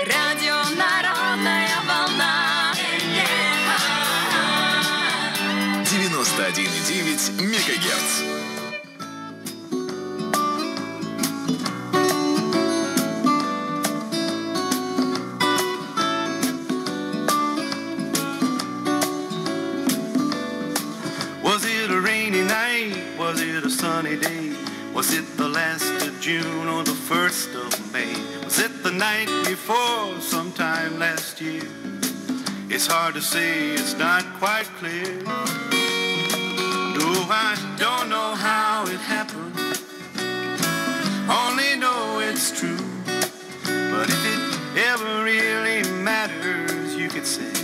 Радио Народная волна. 91,9 мегагерц. Was it a rainy night? Was it a sunny day? Was it the last of June or the first of May? Was it the night before, sometime last year? It's hard to say, it's not quite clear. No, I don't know how it happened, only know it's true. But if it ever really matters, you could say